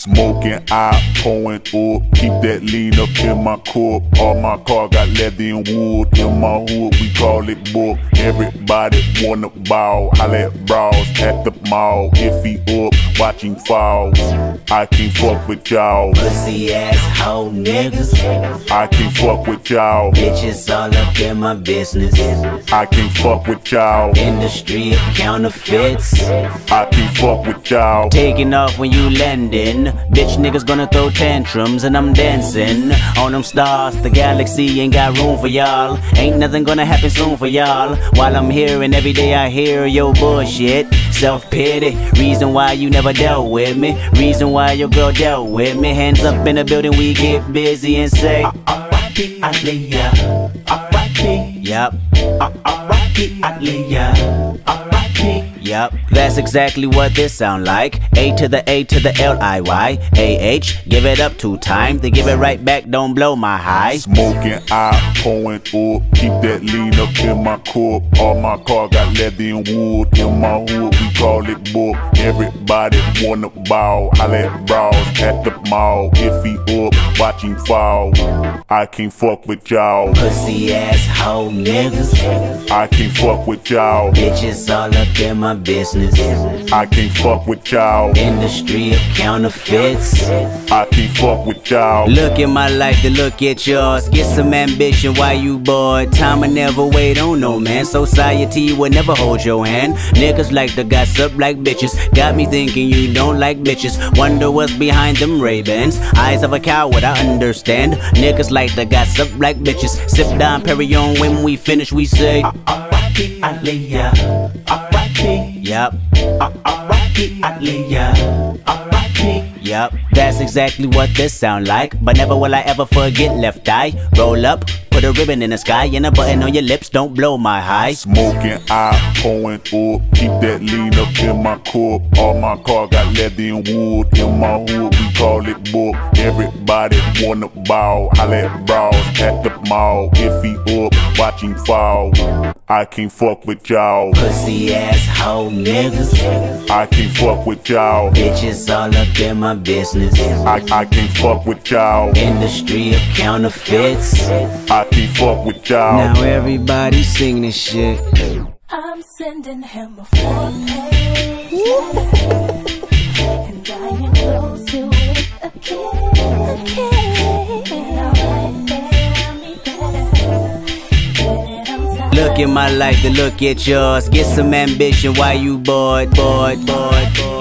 Smoking, eye pouring up, keep that lean up in my cup. All my car got leather and wood. In my hood, we call it book. Everybody wanna ball. I let bras at the mall. If he up, watch him fall. I can't fuck with y'all. Pussy ass hoe niggas. I can't fuck with y'all. Bitches all up in my business. I can't fuck with y'all. Industry of counterfeits. I can't fuck with y'all. Taking off when you landing. Bitch niggas gonna throw tantrums and I'm dancing on them stars. The galaxy ain't got room for y'all. Ain't nothing gonna happen soon for y'all. While I'm here and every day I hear your bullshit. Self-pity, reason why you never dealt with me. Reason why your girl dealt with me. Hands up in the building, we get busy and say R.I.P. Aaliyah. R.I.P. Yup. R.I.P. Aaliyah. R.I.P. Yup, that's exactly what this sound like. A to the A to the L-I-Y. A-H, give it up 2 times. They give it right back, don't blow my high. Smoking, eye pouring up, keep that lean up in my cup. All my car got leather and wood. In my hood, we call it book. Everybody wanna ball. I let bras at the mall. If he up, watch him fall. I can't fuck with y'all. Pussy ass hoe niggas. I can't fuck with y'all. Bitches all up in my business. I can't fuck with y'all. Industry of counterfeits. I can't fuck with y'all. Look at my life to look at yours. Get some ambition while you bored. Time will never wait on no man. Society will never hold your hand. Niggas like to gossip like bitches. Got me thinking you don't like bitches. Wonder what's behind them Ray-Bans. Eyes of a coward, I understand. Niggas like to gossip like bitches. Sip down Perignon when we finish we say R.I.P. Aaliyah. R.I.P. Yup. R.I.P. Aaliyah. R.I.P. Yup, that's exactly what this sound like. But never will I ever forget left eye. Roll up, put a ribbon in the sky and a button on your lips, don't blow my high. Smoking, eye pouring up, keep that lean up in my cup. All my car got leather and wood. In my hood, we call it book. Everybody wanna ball. I let bras at the mall. If he up, watch him fall. I can't fuck with y'all. Pussy ass hoe niggas. I can't fuck with y'all. Bitches all up in my business. I can't fuck with y'all. Industry of counterfeits. I can't fuck with y'all. Now everybody sing this shit. I'm sending him a 4-page, and I am close to it again. Look at my life to look at yours. Get some ambition while you bored.